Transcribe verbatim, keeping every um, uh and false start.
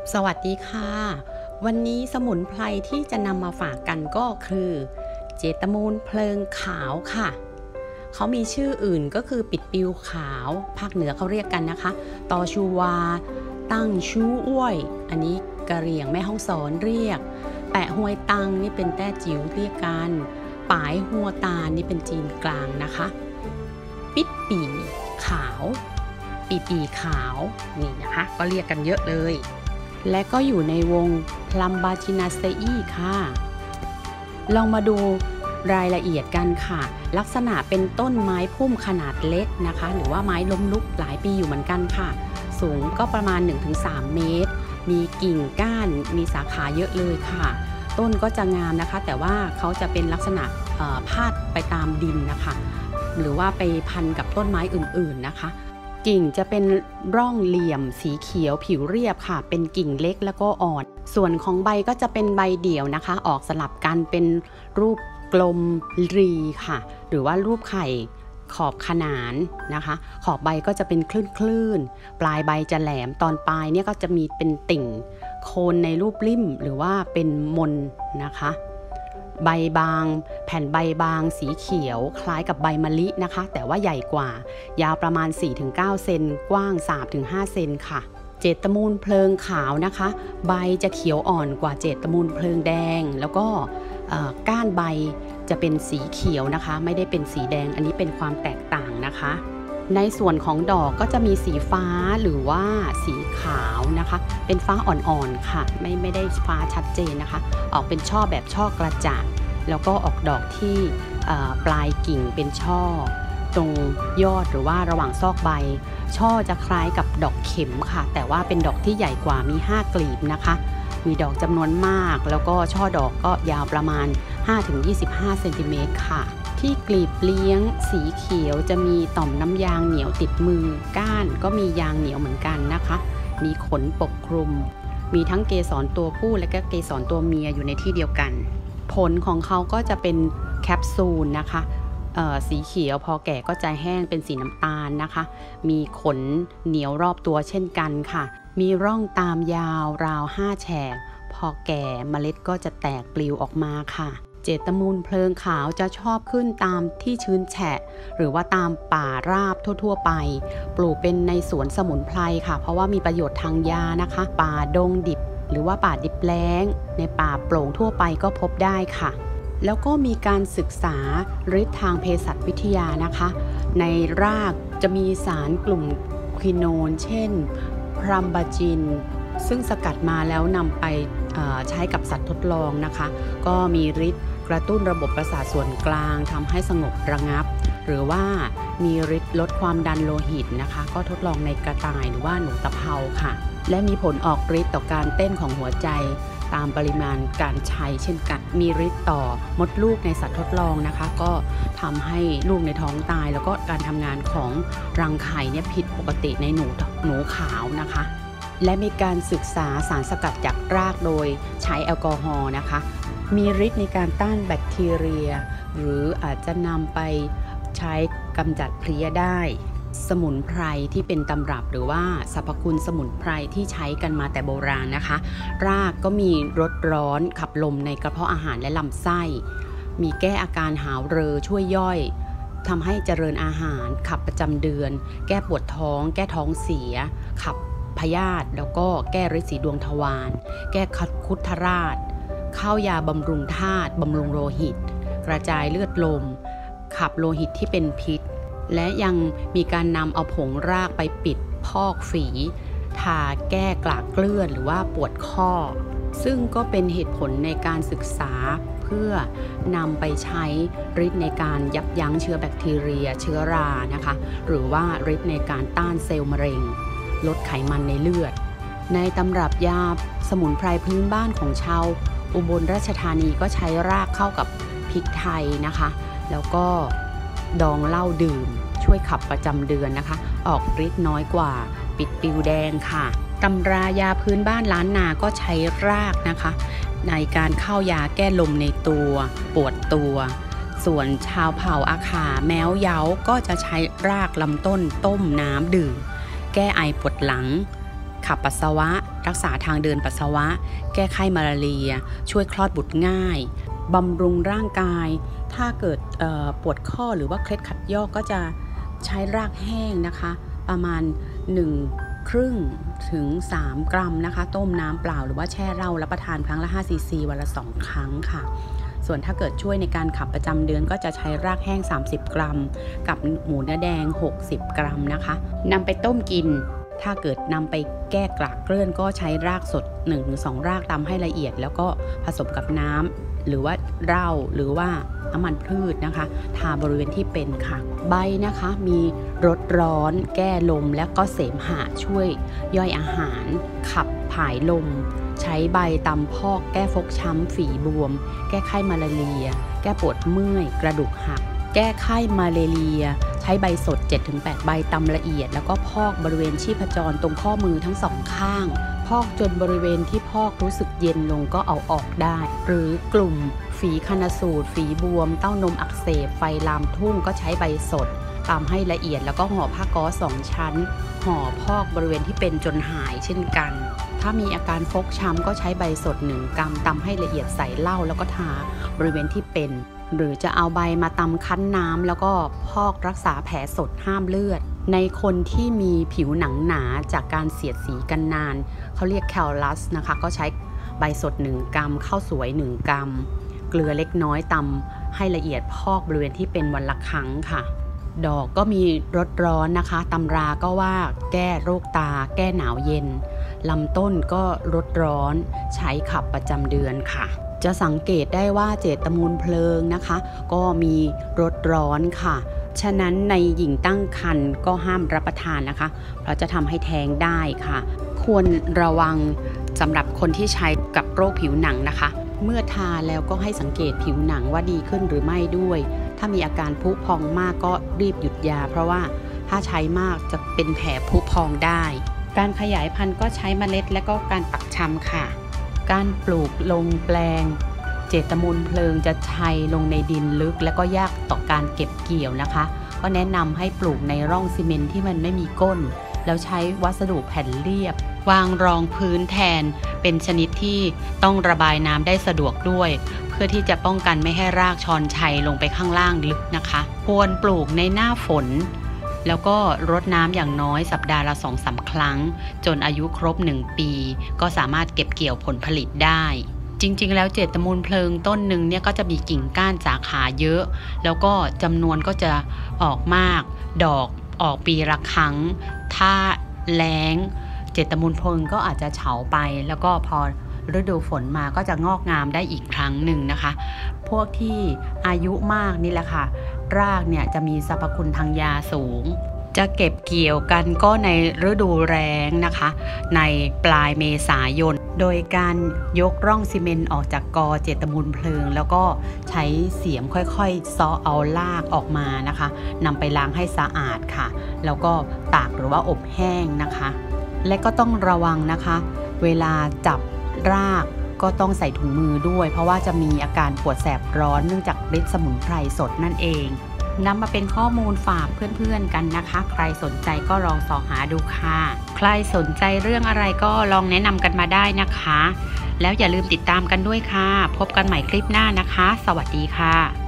สวัสดีค่ะวันนี้สมุนไพรที่จะนำมาฝากกันก็คือเจตมูลเพลิงขาวค่ะเขามีชื่ออื่นก็คือปิดปิวขาวภาคเหนือเขาเรียกกันนะคะตอชูวาตั้งชูอ้วยอันนี้กะเหรี่ยงแม่ฮ่องสอนเรียกแปะหวยตังนี่เป็นแต้จิ๋วเรียกกันปายหัวตานี่เป็นจีนกลางนะคะปิดปีขาวปีปีขาวนี่นะคะก็เรียกกันเยอะเลยและก็อยู่ในวงพลัมบาจินาเซอีค่ะลองมาดูรายละเอียดกันค่ะลักษณะเป็นต้นไม้พุ่มขนาดเล็กนะคะหรือว่าไม้ล้มลุกหลายปีอยู่เหมือนกันค่ะสูงก็ประมาณ หนึ่งถึงสาม เมตรมีกิ่งก้านมีสาขาเยอะเลยค่ะต้นก็จะงามนะคะแต่ว่าเขาจะเป็นลักษณะพาดไปตามดินนะคะหรือว่าไปพันกับต้นไม้อื่นๆนะคะกิ่งจะเป็นร่องเหลี่ยมสีเขียวผิวเรียบค่ะเป็นกิ่งเล็กแล้วก็อ่อนส่วนของใบก็จะเป็นใบเดี่ยวนะคะออกสลับกันเป็นรูปกลมรีค่ะหรือว่ารูปไข่ขอบขนานนะคะขอบใบก็จะเป็นคลื่นๆปลายใบจะแหลมตอนปลายเนี่ยก็จะมีเป็นติ่งโคนในรูปลิ่มหรือว่าเป็นมนนะคะใบบางแผ่นใบบางสีเขียวคล้ายกับใบมะลินะคะแต่ว่าใหญ่กว่ายาวประมาณ สี่ถึงเก้า เซนกว้าง สามถึงห้า เซนค่ะเจตมูลเพลิงขาวนะคะใบจะเขียวอ่อนกว่าเจตมูลเพลิงแดงแล้วก็ก้านใบจะเป็นสีเขียวนะคะไม่ได้เป็นสีแดงอันนี้เป็นความแตกต่างนะคะในส่วนของดอกก็จะมีสีฟ้าหรือว่าสีขาวนะคะเป็นฟ้าอ่อนๆค่ะไม่ไม่ได้ฟ้าชัดเจนนะคะออกเป็นช่อแบบช่อกระจ่างแล้วก็ออกดอกที่ปลายกิ่งเป็นช่อตรงยอดหรือว่าระหว่างซอกใบช่อจะคล้ายกับดอกเข็มค่ะแต่ว่าเป็นดอกที่ใหญ่กว่ามีห้ากลีบนะคะมีดอกจำนวนมากแล้วก็ช่อดอกก็ยาวประมาณ ห้าถึงยี่สิบห้า เซนติเมตรค่ะที่กลีบเลี้ยงสีเขียวจะมีต่อมน้ำยางเหนียวติดมือก้านก็มียางเหนียวเหมือนกันนะคะมีขนปกคลุมมีทั้งเกสรตัวผู้และก็เกสรตัวเมียอยู่ในที่เดียวกันผลของเขาก็จะเป็นแคปซูลนะคะสีเขียวพอแก่ก็จะแห้งเป็นสีน้ำตาลนะคะมีขนเหนียวรอบตัวเช่นกันค่ะมีร่องตามยาวราวห้าแฉกพอแก่เมล็ดก็จะแตกปลิวออกมาค่ะเจตมูลเพลิงขาวจะชอบขึ้นตามที่ชื้นแฉะหรือว่าตามป่าราบทั่วๆไปปลูกเป็นในสวนสมุนไพรค่ะเพราะว่ามีประโยชน์ทางยานะคะป่าดงดิบหรือว่าป่าดิบแล้งในป่าโปร่งทั่วไปก็พบได้ค่ะแล้วก็มีการศึกษาฤทธิ์ทางเภสัชวิทยานะคะในรากจะมีสารกลุ่มควิโนนเช่นพรัมบาจินซึ่งสกัดมาแล้วนำไปใช้กับสัตว์ทดลองนะคะก็มีฤทธิ์กระตุ้นระบบประสาทส่วนกลางทำให้สงบระงับหรือว่ามีฤทธิ์ลดความดันโลหิตนะคะก็ทดลองในกระต่ายหรือว่าหนูตะเภาค่ะและมีผลออกฤทธิ์ต่อการเต้นของหัวใจตามปริมาณการใช้เช่นกันมีฤทธิ์ต่อมดลูกในสัตว์ทดลองนะคะก็ทำให้ลูกในท้องตายแล้วก็การทำงานของรังไข่เนี่ยผิดปกติในหนูหนูขาวนะคะและมีการศึกษาสารสกัดจากรากโดยใช้แอลกอฮอล์นะคะมีฤทธิ์ในการต้านแบคทีเรียหรืออาจจะนำไปใช้กำจัดเพลี้ยได้สมุนไพรที่เป็นตำรับหรือว่าสรรพคุณสมุนไพรที่ใช้กันมาแต่โบราณนะคะรากก็มีรสร้อนขับลมในกระเพาะอาหารและลำไส้มีแก้อาการหาวเรอช่วยย่อยทำให้เจริญอาหารขับประจำเดือนแก้ปวดท้องแก้ท้องเสียขับพยาธิแล้วก็แก้ฤทธิ์สีดวงทวารแก้คุถราชเข้ายาบำรุงธาตุบำรุงโลหิตกระจายเลือดลมขับโลหิตที่เป็นพิษและยังมีการนำเอาผงรากไปปิดพอกฝีทาแก้กลากเกลื่อนหรือว่าปวดข้อซึ่งก็เป็นเหตุผลในการศึกษาเพื่อนำไปใช้ฤทธิ์ในการยับยั้งเชื้อแบคทีเรียเชื้อรานะคะหรือว่าฤทธิ์ในการต้านเซลล์มะเร็งลดไขมันในเลือดในตำรับยาสมุนไพรพื้นบ้านของชาวอุบลราชธานีก็ใช้รากเข้ากับพริกไทยนะคะแล้วก็ดองเหล้าดื่มช่วยขับประจำเดือนนะคะออกฤทธิ์น้อยกว่าปิดปิวแดงค่ะตำรายาพื้นบ้านล้านนาก็ใช้รากนะคะในการเข้ายาแก้ลมในตัวปวดตัวส่วนชาวเผ่าอาขาแม้วเย้าก็จะใช้รากลำต้นต้มน้ำดื่มแก้ไอปวดหลังขับปัสสาวะรักษาทางเดินปัสสาวะแก้ไข้มาลาเรียช่วยคลอดบุตรง่ายบำรุงร่างกายถ้าเกิดปวดข้อหรือว่าเคล็ดขัดยอกก็จะใช้รากแห้งนะคะประมาณหนึ่งครึ่งถึงสามกรัมนะคะต้มน้ำเปล่าหรือว่าแช่เหล้ารับประทานครั้งละห้าซีซีวันละสองครั้งค่ะส่วนถ้าเกิดช่วยในการขับประจำเดือนก็จะใช้รากแห้งสามสิบกรัมกับหมูเนื้อแดงหกสิบกรัมนะคะนำไปต้มกินถ้าเกิดนำไปแก้กลากเกลื่อนก็ใช้รากสด หนึ่งถึงสอง รากตำให้ละเอียดแล้วก็ผสมกับน้ำหรือว่าเหล้าหรือว่าน้ำมันพืชนะคะทาบริเวณที่เป็นค่ะใบนะคะมีรสร้อนแก้ลมและก็เสมหะช่วยย่อยอาหารขับถ่ายลมใช้ใบตำพอกแก้ฟกช้ำฝีบวมแก้ไข้มาลาเรียแก้ปวดเมื่อยกระดูกหักแก้ไข้มาลาเรียใช้ใบสด เจ็ดถึงแปด ใบตำละเอียดแล้วก็พอกบริเวณชีพจรตรงข้อมือทั้งสองข้างพอกจนบริเวณที่พอกรู้สึกเย็นลงก็เอาออกได้หรือกลุ่มฝีคณสูตรฝีบวมเต้านมอักเสบไฟลามทุ่งก็ใช้ใบสดตำให้ละเอียดแล้วก็ห่อผ้าก๊อซสองชั้นห่อพอกบริเวณที่เป็นจนหายเช่นกันถ้ามีอาการฟกช้ำก็ใช้ใบสดหนึ่งกรัมตำให้ละเอียดใส่เหล้าแล้วก็ทาบริเวณที่เป็นหรือจะเอาใบมาตำคั้นน้ำแล้วก็พอกรักษาแผลสดห้ามเลือดในคนที่มีผิวหนังหนาจากการเสียดสีกันนานเขาเรียกแคลลัสนะคะก็ใช้ใบสดหนึ่งกรัมข้าวสวยหนึ่งกรัมเกลือเล็กน้อยตำให้ละเอียดพอกบริเวณที่เป็นวันละครั้งค่ะดอกก็มีรสร้อนนะคะตำราก็ว่าแก้โรคตาแก้หนาวเย็นลำต้นก็รสร้อนใช้ขับประจำเดือนค่ะจะสังเกตได้ว่าเจตมูลเพลิงนะคะก็มีรสร้อนค่ะฉะนั้นในหญิงตั้งครรภ์ก็ห้ามรับประทานนะคะเพราะจะทำให้แท้งได้ค่ะควรระวังสำหรับคนที่ใช้กับโรคผิวหนังนะคะเมื่อทาแล้วก็ให้สังเกตผิวหนังว่าดีขึ้นหรือไม่ด้วยถ้ามีอาการพุพองมากก็รีบหยุดยาเพราะว่าถ้าใช้มากจะเป็นแผลพุพองได้การขยายพันธุ์ก็ใช้เมล็ดและก็การปักชำค่ะการปลูกลงแปลงเจตมูลเพลิงจะใช้ลงในดินลึกและก็ยากต่อการเก็บเกี่ยวนะคะก็แนะนำให้ปลูกในร่องซีเมนต์ที่มันไม่มีก้นแล้วใช้วัสดุแผ่นเรียบวางรองพื้นแทนเป็นชนิดที่ต้องระบายน้ำได้สะดวกด้วยเพื่อที่จะป้องกันไม่ให้รากชอนชัยลงไปข้างล่างลึกนะคะควรปลูกในหน้าฝนแล้วก็รดน้ำอย่างน้อยสัปดาห์ละ สองถึงสาม ครั้งจนอายุครบหนึ่งปีก็สามารถเก็บเกี่ยวผลผลิตได้จริงๆแล้วเจตมูลเพลิงต้นหนึ่งเนี่ยก็จะมีกิ่งก้านสาขาเยอะแล้วก็จำนวนก็จะออกมากดอกออกปีละครั้งถ้าแล้งเจตมูลเพลิงก็อาจจะเฉาไปแล้วก็พอฤดูฝนมาก็จะงอกงามได้อีกครั้งหนึ่งนะคะพวกที่อายุมากนี่แหละค่ะรากเนี่ยจะมีสรรพคุณทางยาสูงจะเก็บเกี่ยวกันก็ในฤดูแล้งนะคะในปลายเมษายนโดยการยกร่องซีเมนต์ออกจากกอเจตมูลเพลิงแล้วก็ใช้เสียมค่อยๆซ้อเอารากออกมานะคะนำไปล้างให้สะอาดค่ะแล้วก็ตากหรือว่าอบแห้งนะคะและก็ต้องระวังนะคะเวลาจับรากก็ต้องใส่ถุงมือด้วยเพราะว่าจะมีอาการปวดแสบร้อนเนื่องจากฤทธิ์สมุนไพรสดนั่นเองนำมาเป็นข้อมูลฝากเพื่อนๆกันนะคะใครสนใจก็ลองสอหาดูค่ะใครสนใจเรื่องอะไรก็ลองแนะนำกันมาได้นะคะแล้วอย่าลืมติดตามกันด้วยค่ะพบกันใหม่คลิปหน้านะคะสวัสดีค่ะ